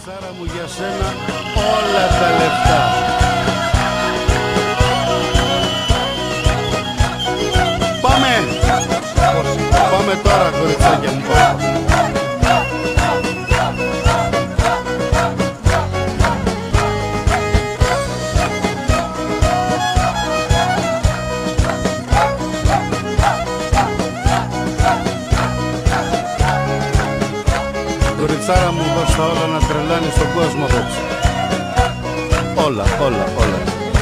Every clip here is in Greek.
Κοριτσάρα μου, για σένα όλα τα λεφτά. Πάμε! Πάμε τώρα, κοριτσάκια μου, πάμε. Κοριτσάρα μου, δώσ' τα όλα να τρελάνει στον κόσμο απόψε. Όλα, όλα, όλα.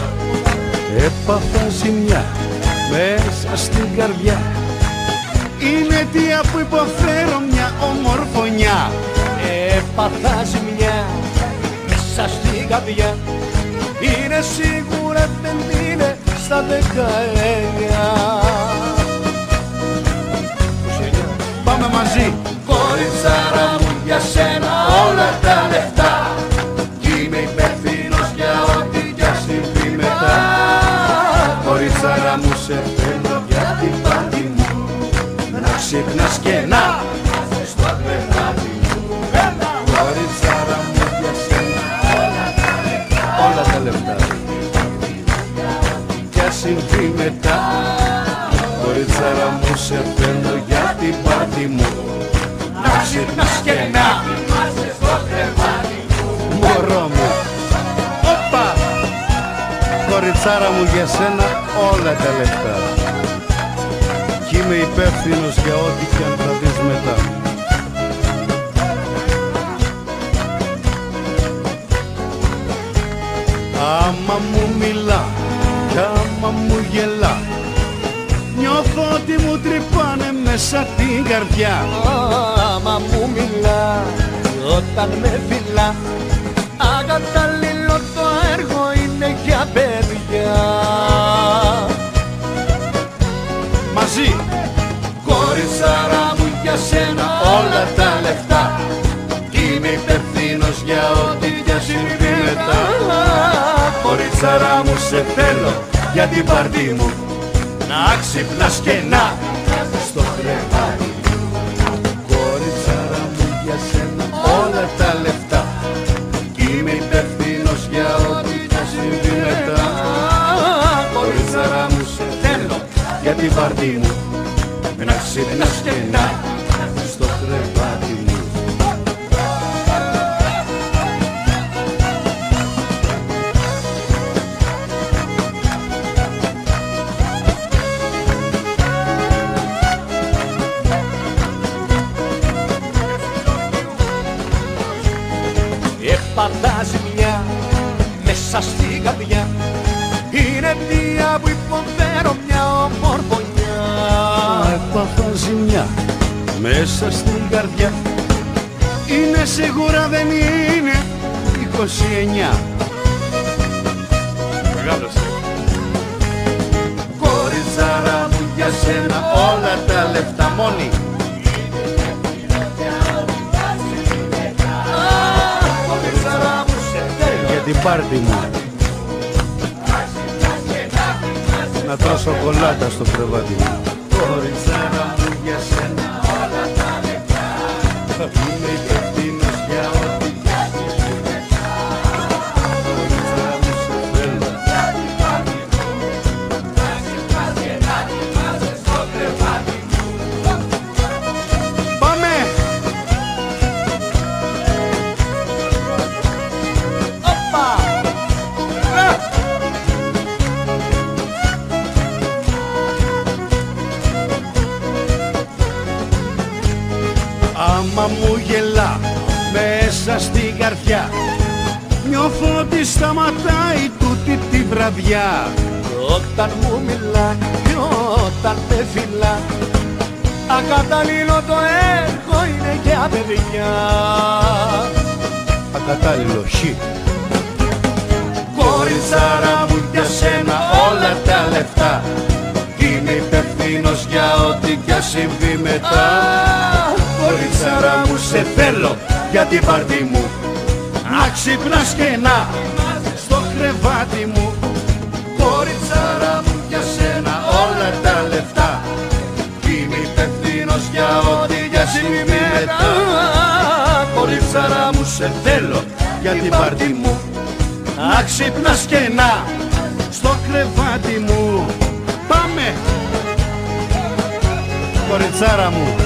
Έπαθα ζημιά μέσα στην καρδιά. Είναι αιτία που υποφέρω μια ομορφωνιά. Έπαθα ζημιά μέσα στην καρδιά. Είναι σίγουρα δεν είναι στα 19. Πάμε μαζί. Κοριτσάρα μου, για σένα όλα τα λεφτά. Κι είμαι υπεύθυνος για ό,τι κι ας συμβεί μετά. Κοριτσάρα μου, σε θέλω για την πάτη μου. Να ξυπνάς και να στο κρεβάτι μου. Κοριτσάρα μου, για σένα όλα τα λεφτά. Κι ας συμβεί μετά. Κοριτσάρα μου, σε θέλω για την πάτη μου. Να ξυπνάς και να θυμάσαι στο κρεβάτι μου. Μωρό μου, όπα! Κοριτσάρα μου, για σένα όλα τα λεφτά. Κι είμαι υπεύθυνος για ό,τι κι αν θα δεις μετά. Άμα μου μιλά κι άμα μου γελά, νιώθω ότι μου τρυπάνε μέσα την καρδιά. Άμα μου μιλά όταν με φιλά, ακατάλληλο το έργο είναι για παιδιά. Μαζί! Κοριτσάρα μου, για σένα όλα τα λεφτά. Είμαι υπευθύνος για ό,τι κι ας συμβεί μετά. Κοριτσάρα μου, σε θέλω για την πάρτι μου. Να ξυπνάς και να στο κρεβάτι μου. Κοριτσάρα μου, για σένα όλα τα λεφτά. Είμαι υπευθύνος για ό,τι κι ας συμβεί μετά. Κοριτσάρα μου, σε θέλω για την πάρτι μου. Να ξυπνάς και να στο κρεβάτι μου. Έπαθα ζημιά μέσα στην καρδιά. Είναι αιτία που υποφέρω μια ομορφωνιά. Έπαθα ζημιά μέσα στην καρδιά. Είναι σίγουρα δεν είναι 29. Μεγάλωσε. Κοριτσάρα μου, για σένα όλα τα λεφτά μόνοι. Για την πάρτι μου. Να τρώω σοκολάτα στο κρεβάτι μου. Κοριτσάρα μου, για σένα όλα τα λεφτά. Είμαι υπευθύνος για ό,τι κι ας συμβεί μετά. Κοριτσάρα μου, σε θέλω για την πάρτι μου. Να ξυπνάς και να κοιμάσαι στο κρεβάτι μου. Πάμε! Όπα! Άμα μου γελά μέσα στην καρδιά, νιώθω ότι σταματάει τούτη τη βραδιά. Όταν μου μιλά και όταν με φιλά, ακατάλληλο το έργο είναι για παιδιά. Ακατάλληλο χ. Κοριτσάρα μου, για σένα όλα τα λεφτά. Είμαι υπευθύνος για ό,τι κι ας συμβεί μετά. Κοριτσάρα μου, σε θέλω για την πάρτι μου. Να ξυπνάς και να στο κρεβάτι μου. Κοριτσάρα μου, για σένα όλα τα λεφτά. Είμαι υπευθύνος για ό,τι κι ας συμβεί μετά. κοριτσάρα μου σε θέλω για την πάρτι μου. Να ξυπνάς και να στο κρεβάτι μου. Πάμε κοριτσάρα μου.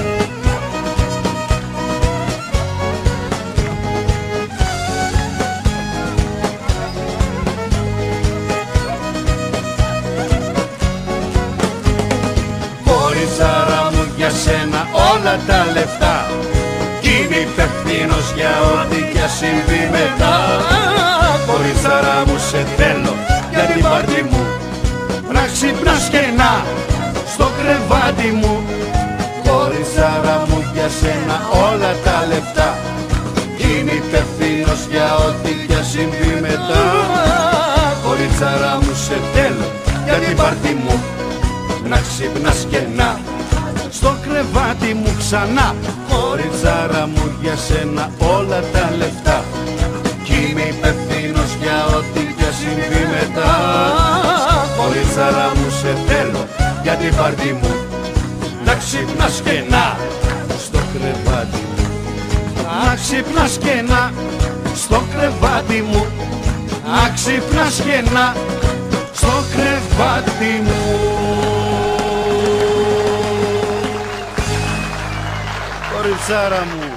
Κοριτσάρα μου για σένα όλα τα λεφτά κι είμαι υπευθύνος για ό,τι κι ας συμβεί μετά. Κοριτσάρα μου σε θέλω για την πάρτι μου. Να ξυπνάς και να στο κρεβάτι μου. Κοριτσάρα μου για σένα όλα τα λεφτά κι είμαι υπευθύνος για ό,τι κι ας συμβεί μετά. Κοριτσάρα μου σε θέλω για την πάρτι μου. Να ξυπνάς και να στο κρεβάτι μου ξανά. Κοριτσάρα μου για σένα όλα τα λεφτά κι είμαι υπευθύνος για ό,τι κι ας συμβεί μετά. Κοριτσάρα μου σε θέλω για την πάρτι μου. Να ξυπνάς και να στο κρεβάτι μου. Να ξυπνάς και να στο κρεβάτι μου. Να ξυπνάς και να στο κρεβάτι μου. Κοριτσάρα μου.